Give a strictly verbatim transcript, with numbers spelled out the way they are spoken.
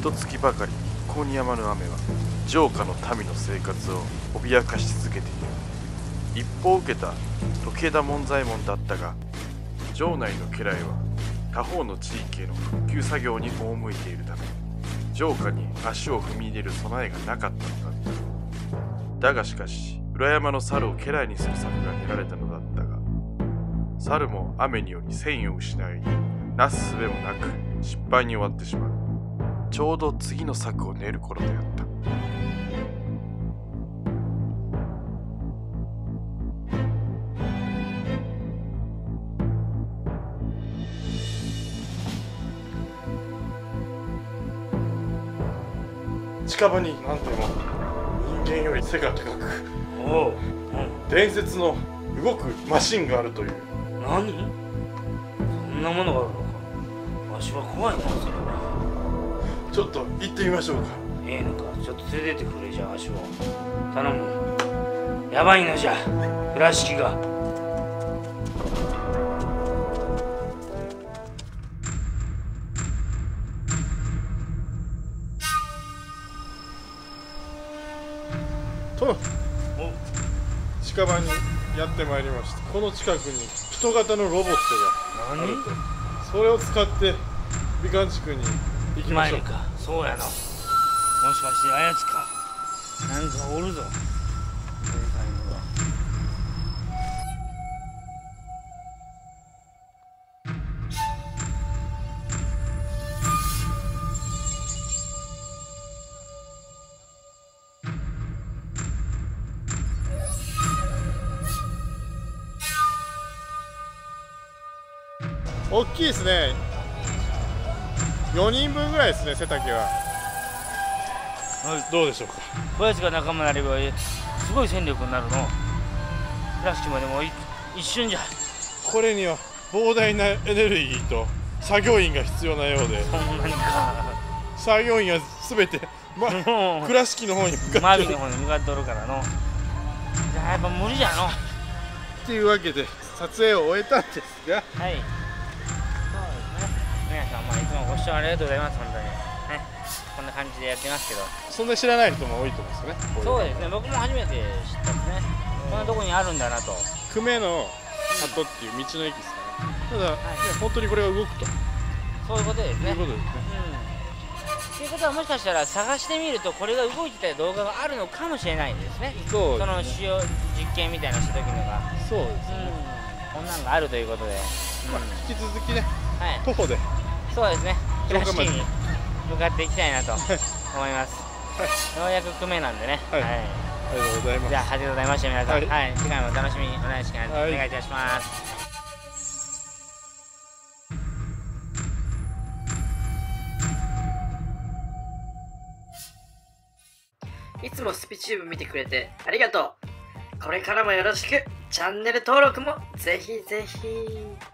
一月ばかり一向に止まぬ雨は城下の民の生活を脅かし続けている。一報を受けた時枝門左衛門だったが、城内の家来は他方の地域への復旧作業に赴いているため、城下に足を踏み入れる備えがなかったのだった。だがしかし裏山の猿を家来にする策が練られたのだったが、猿も雨により戦意を失い、なすすべもなく失敗に終わってしまう。ちょうど次の策を練る頃であった。近場になんとも人間より背が高く、 おう、うん、 伝説の動くマシンがあるという。 何？そんなものがあるのか。わしは怖いな、それは。 ちょっと行ってみましょうか。 ええのか、ちょっと連れてってくれじゃあ、わしを頼む。やばいのじゃ、倉敷が。 と近場にやってまいりました。この近くに人型のロボットがあると。それを使って美観地区に行きましょう。 か、そうやな。もしかしてあやつか。なんかおるぞ。 大きいですね。よにんぶんぐらいですね、背丈は。どうでしょうか。 こやつが仲間になればすごい戦力になるの。倉敷までも一瞬じゃ。 これには膨大なエネルギーと作業員が必要なようで。 そんなにか。 作業員はすべて、ま、倉敷の方に向かってる。 マビの方に向かっておるからの。じゃあやっぱ無理じゃの。 というわけで撮影を終えたんですが、 はい、皆さん、まあ、いつもご視聴ありがとうございます。本当に、ね、こんな感じでやってますけど、 そんな知らない人も多いと思うんですよね。 そうですね、僕も初めて知ったんですね。こんなとこにあるんだなと。 久米の里っていう道の駅ですからね。ただ、はい、本当にこれが動くと、 そういうことですね。 いうことですね。 うん、ということは、もしかしたら探してみるとこれが動いてた動画があるのかもしれないですね。 そうですね。 その使用実験みたいなした時のが、 そうですね、 うん、こんなんがあるということで、 まあ、引き続きね、はい、徒歩でそうですね、倉敷に向かっていきたいなと思います。ようやく久米なんでね。 はい、はい、ありがとうございます。 じゃあ、ありがとうございました、皆さん。はい、はい、次回もお楽しみにお願いします。はい、お願いいたします。 いつもスピチューブ見てくれてありがとう。これからもよろしく。チャンネル登録もぜひぜひ。